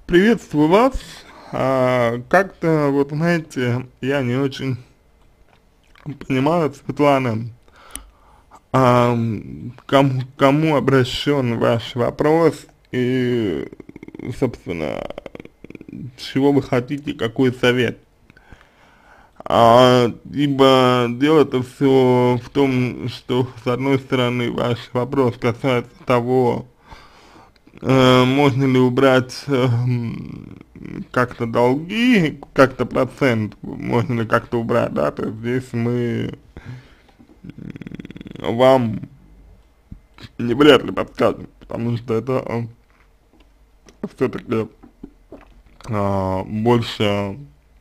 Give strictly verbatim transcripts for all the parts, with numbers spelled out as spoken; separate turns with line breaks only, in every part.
Приветствую вас. А, как-то, вот знаете, я не очень понимаю, Светлана, а, кому, кому обращен ваш вопрос и, собственно, чего вы хотите, какой совет. А, ибо дело-то все в том, что, с одной стороны, ваш вопрос касается того, э, можно ли убрать э, м, как-то долги, как-то процент, можно ли как-то убрать, да, то есть здесь мы м, вам не вряд ли подскажем, потому что это все-таки больше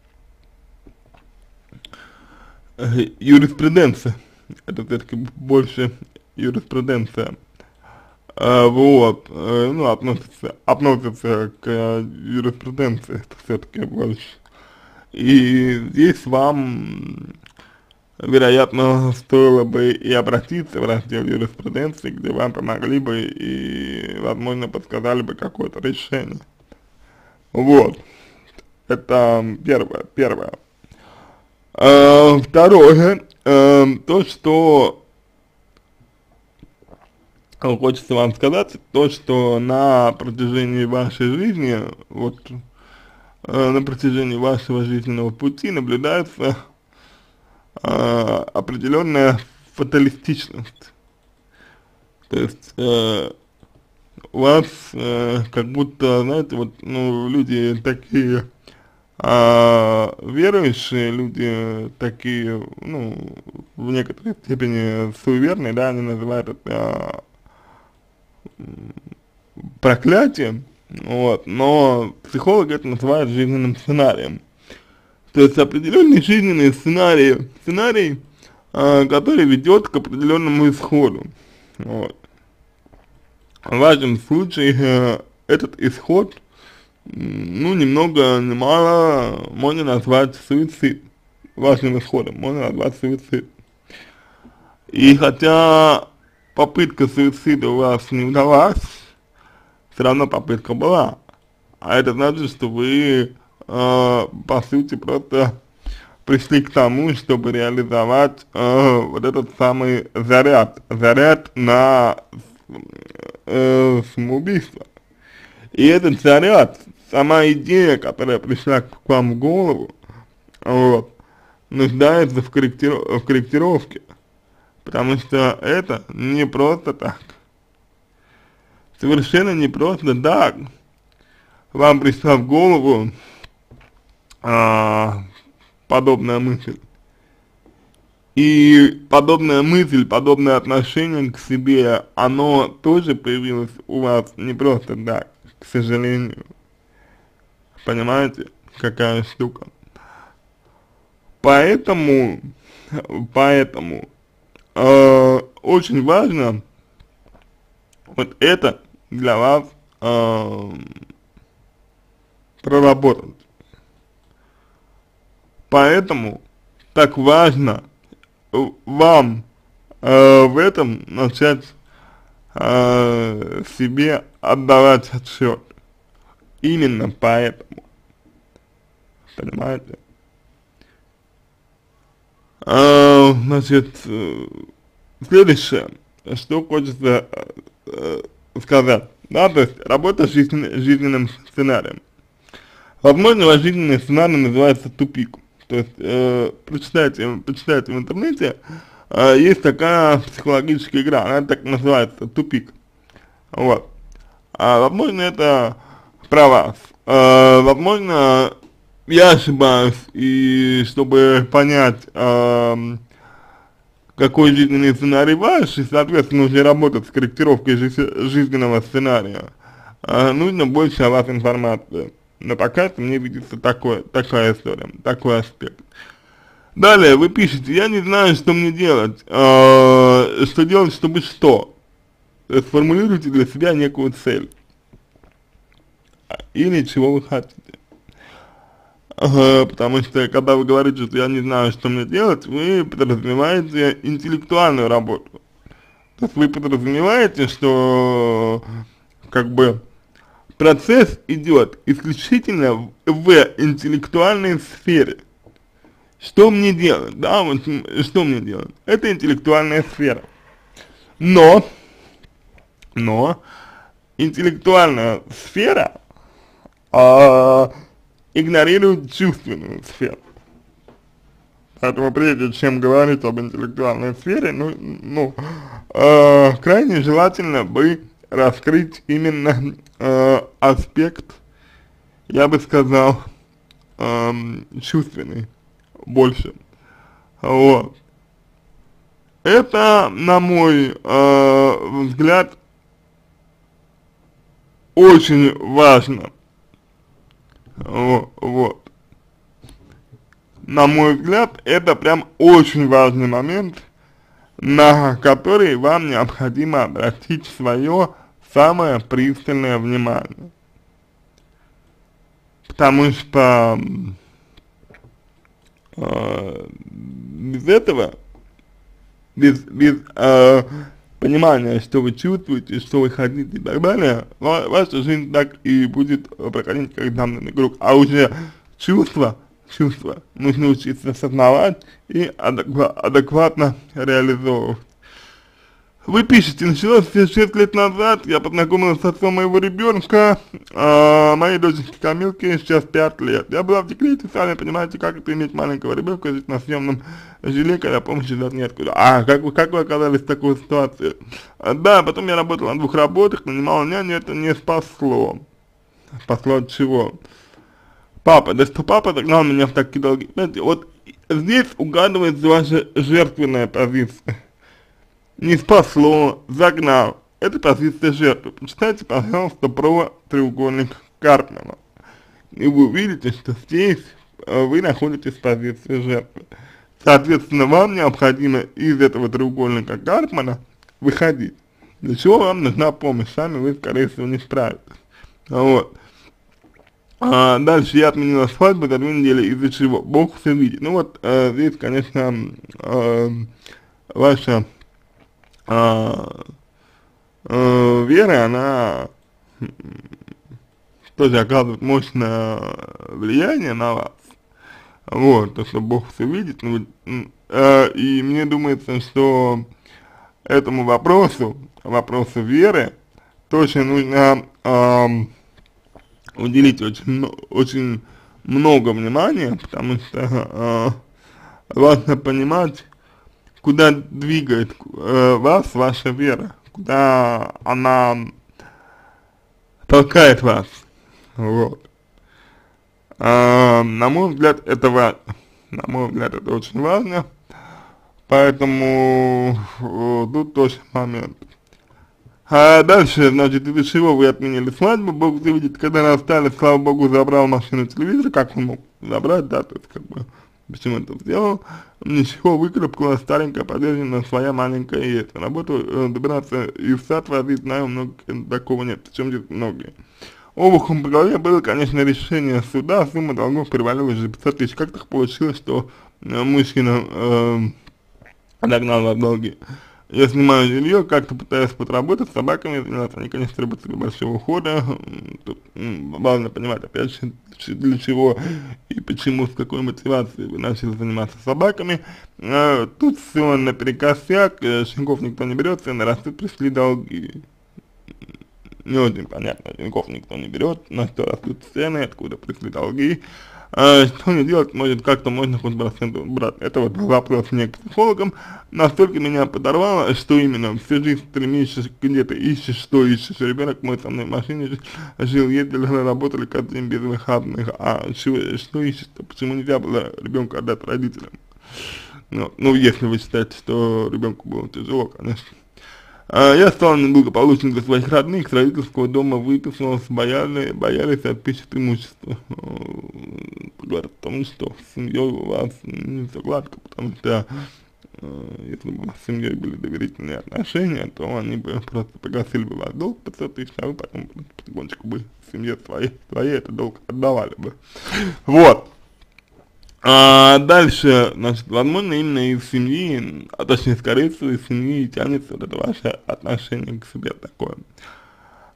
э, юриспруденция, это все-таки больше юриспруденция. А, вот, э, ну, относится, относится к э, юриспруденции все-таки больше. И здесь вам, вероятно, стоило бы и обратиться в раздел юриспруденции, где вам помогли бы и, возможно, подсказали бы какое-то решение. Вот, это первое, первое. А, второе, э, то, что хочется вам сказать, то, что на протяжении вашей жизни, вот, э, на протяжении вашего жизненного пути наблюдается э, определенная фаталистичность. То есть э, у вас э, как будто, знаете, вот, ну, люди такие э, верующие, люди такие, ну, в некоторой степени суеверные, да, они называют это проклятием, вот, но психологи это называют жизненным сценарием. То есть определенный жизненный сценарий, сценарий, э, который ведет к определенному исходу. Вот. В вашем случае э, этот исход, ну, ни много ни мало можно назвать суицид. Вашим исходом можно назвать суицид. И хотя попытка суицида у вас не удалась, все равно попытка была. А это значит, что вы, э, по сути, просто пришли к тому, чтобы реализовать э, вот этот самый заряд, заряд на э, самоубийство. И этот заряд, сама идея, которая пришла к вам в голову, вот, нуждается в, корректиров в корректировке, потому что это не просто так, совершенно не просто так. Вам пришла в голову а, подобная мысль. И подобная мысль, подобное отношение к себе, оно тоже появилось у вас не просто так, к сожалению. Понимаете, какая штука? Поэтому, поэтому э, очень важно вот это для вас э, проработать. Поэтому так важно вам э, в этом начать э, себе отдавать отчет. Именно поэтому. Понимаете? Э, значит, э, следующее, что хочется э, сказать. Да, то есть работа с жизненным, жизненным сценарием. Возможно, ваш жизненный сценарий называется тупик. То есть, э, прочитайте, прочитайте в интернете, э, есть такая психологическая игра, она так называется, тупик. Вот. А возможно, это про вас. Э, возможно, я ошибаюсь, и чтобы понять, э, какой жизненный сценарий ваш, и, соответственно, уже работать с корректировкой жизненного сценария, э, нужно больше о вас информации. Но пока что мне видится такое, такая история, такой аспект. Далее вы пишете, я не знаю, что мне делать, э, что делать, чтобы что. Сформулируйте для себя некую цель. Или чего вы хотите. Э, потому что, когда вы говорите, что я не знаю, что мне делать, вы подразумеваете интеллектуальную работу. То есть вы подразумеваете, что, как бы, процесс идет исключительно в, в интеллектуальной сфере. Что мне делать, да, вот что мне делать? Это интеллектуальная сфера. Но, но, интеллектуальная сфера а, игнорирует чувственную сферу. Поэтому прежде чем говорить об интеллектуальной сфере, ну, ну э, крайне желательно бы раскрыть именно э, аспект, я бы сказал, э, чувственный больше. Вот. Это, на мой э, взгляд, очень важно. Вот. вот. На мой взгляд, это прям очень важный момент, на который вам необходимо обратить свое самое пристальное внимание. Потому что э, без этого, без, без э, понимания, что вы чувствуете, что вы хотите и так далее, ваша жизнь так и будет проходить как замкнутый круг. А уже чувства, чувства нужно учиться осознавать и адеква адекватно реализовывать. Вы пишете, началось все шесть лет назад, я познакомилась с отцом моего ребенка, а моей доченьке Камилке сейчас пять лет. Я была в декрете, сами понимаете, как это иметь маленького ребенка, жить на съемном жилье, когда помощи ждать неоткуда. А, как вы, как вы оказались в такой ситуации? А, да, потом я работала на двух работах, нанимала няню, это не спасло. Спасло от чего? Папа, да что папа догнал меня в такие долги. Знаете, вот здесь угадывается ваша жертвенная позиция. Не спасло, загнал. Это позиция жертвы. Почитайте, пожалуйста, про треугольник Карпмана. И вы увидите, что здесь вы находитесь в позиции жертвы. Соответственно, вам необходимо из этого треугольника Карпмана выходить. Для чего вам нужна помощь? Сами вы, скорее всего, не справитесь. Вот. А дальше я отменила свадьбу за две недели, из-за чего? Бог все видит. Ну вот, э, здесь, конечно, э, ваша э, э, вера, она тоже оказывает мощное влияние на вас. Вот, то, что Бог все видит. Ну, э, и мне думается, что этому вопросу, вопросу веры, тоже нужно э, уделить очень, очень много внимания, потому что э, важно понимать, куда двигает э, вас ваша вера, куда она толкает вас, вот. А, на мой взгляд, это важно, на мой взгляд, это очень важно, поэтому э, тут тоже момент. А дальше, значит, из-за чего вы отменили свадьбу, Бог видит, когда расстались, слава Богу, забрал машину телевизор, как он мог забрать, да, то есть, как бы, почему это сделал, ничего, выкарабкала старенькая, подержанная своя маленькая есть, работу э, добираться и в сад возить, знаю, много такого нет, причем здесь многие. Обухом по голове было, конечно, решение суда, сумма долгов перевалила уже пятьсот тысяч, как так получилось, что э, мужчина э, догнал вас долги? Я снимаю жилье, как-то пытаюсь подработать с собаками, они, конечно, требуют себе большого ухода, тут важно понимать, опять же, для чего и почему, с какой мотивацией вы начали заниматься собаками. А, тут все наперекосяк, щенков никто не берет, цены растут, пришли долги. Не очень понятно, щенков никто не берет, на что растут цены, откуда пришли долги. А, что мне делать, может, как-то можно хоть процент брать. Это вот вопрос мне к психологам. Настолько меня подорвало, что именно всю жизнь стремишься, где-то ищешь, что ищешь. Ребенок мой со мной в машине жил, ездили, работали каждый день без выходных. А что, что ищешь-то? Почему нельзя было ребенка отдать родителям? Ну, ну, если вы считаете, что ребенку было тяжело, конечно. А, я стал неблагополучным для своих родных, с родительского дома выписался, боялись, боялись отписать имущество. Говорят о том, что с семьей у вас не все гладко, потому что э, если бы у вас с семьей были доверительные отношения, то они бы просто погасили бы ваш долг пятьсот тысяч, а вы потом потихонечку бы семье своей, своей этот долг отдавали бы. Вот. А дальше, значит, возможно, именно из семьи, а точнее, скорее всего, из семьи тянется вот это ваше отношение к себе такое.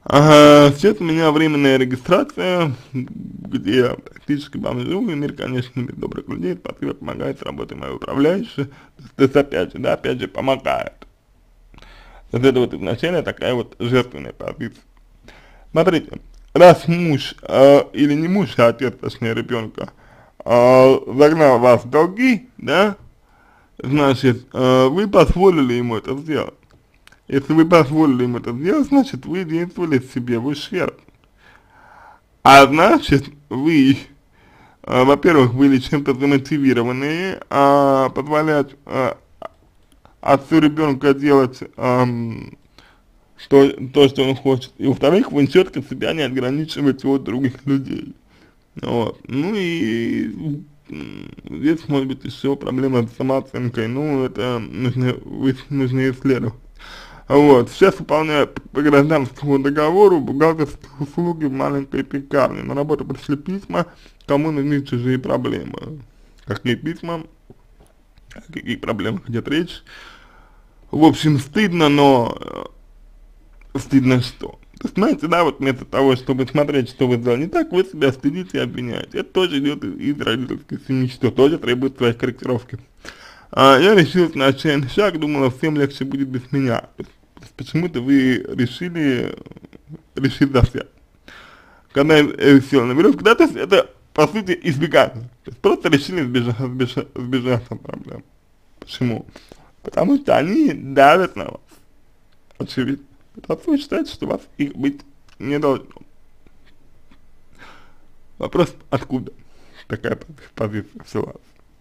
Ага, сейчас у меня временная регистрация, где я практически бомжу, и мир, конечно, мир добрых людей, спасибо, помогает с работой моей управляющей, то есть опять же, да, опять же, помогает. Вот это вот изначально такая вот жертвенная позиция. Смотрите, раз муж, э, или не муж, а отец, точнее, ребенка, э, загнал вас в долги, да, значит, э, вы позволили ему это сделать. Если вы позволили ему это сделать, значит, вы действовали себе в ущерб. А значит, вы, э, во-первых, были чем-то замотивированы, а позволять э, отцу ребенка делать эм, что, то, что он хочет. И во-вторых, вы четко себя не ограничиваете от других людей. Вот. Ну и м, здесь может быть еще проблема с самооценкой. Ну, это нужно, вы- нужно исследовать. Вот, сейчас выполняю по гражданскому договору бухгалтерские услуги в маленькой пекарне. На работу пришли письма, кому нужны чужие проблемы. Какие письма, о каких проблемах идет речь. В общем, стыдно, но э, стыдно что? То есть, знаете, да, вот вместо того, чтобы смотреть, что вы сделали не так, вы себя стыдите и обвиняете. Это тоже идет из, из родительской семьи, что тоже требует своей корректировки. А, я решил на отчаянный шаг, думала, всем легче будет без меня. То есть, почему-то вы решили, решили за всех. Когда я э, сел на веревку, да, то есть это, по сути, избегание. То есть просто решили сбежать, сбежать, сбежать от проблем. Почему? Потому что они давят на вас. Очевидно. Потому что вы считаете, что у вас их быть не должно. Вопрос, откуда такая позиция в вас?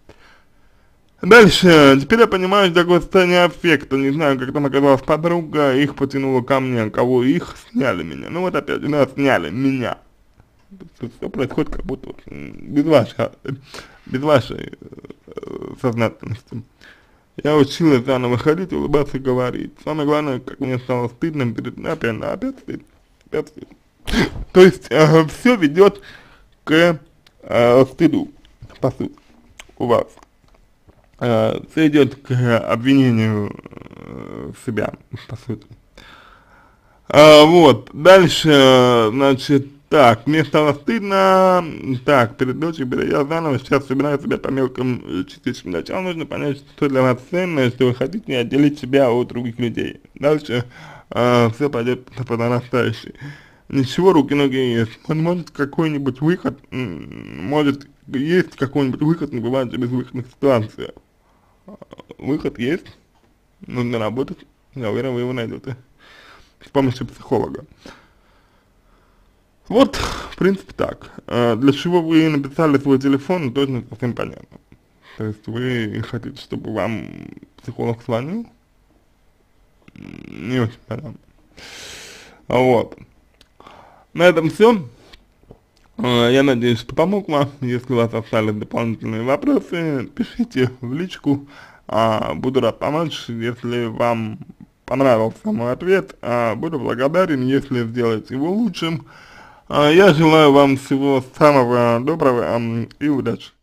Дальше, теперь я понимаю, что такое состояние аффекта, не знаю, как там оказалась подруга, их потянуло ко мне, кого их, сняли меня. Ну вот опять, да, сняли меня. Все происходит как будто вот, без вашей, без вашей э, сознательности. Я училась заново ходить, улыбаться и говорить. Самое главное, как мне стало стыдно перед, опять, да, опять стыдно, опять стыдно. То есть, э, все ведет к э, стыду, по сути, у вас. Все идет к обвинению э, себя, по сути. А, вот, дальше, значит, так, мне стало стыдно, так, перед дочерью, я заново сейчас собираю себя по мелким частичкам. Сначала нужно понять, что для вас ценно, что вы хотите отделить себя от других людей. Дальше э, все пойдет по нарастающей. Ничего, руки-ноги есть. Может, какой-нибудь выход, может, есть какой-нибудь выход, не бывает же безвыходных ситуаций. Выход есть, нужно работать, я уверен, вы его найдете с помощью психолога. Вот, в принципе, так. А для чего вы написали свой телефон, тоже не совсем понятно. То есть вы хотите, чтобы вам психолог звонил? Не очень понятно. Вот. На этом все. Я надеюсь, что помог вам. Если у вас остались дополнительные вопросы, пишите в личку. Буду рад помочь. Если вам понравился мой ответ, буду благодарен, если сделаете его лучшим. Я желаю вам всего самого доброго и удачи.